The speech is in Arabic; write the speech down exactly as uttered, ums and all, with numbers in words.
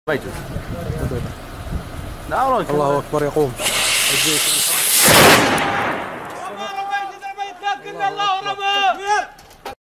ما يجوز. لا والله الله اكبر يقوم الله رمى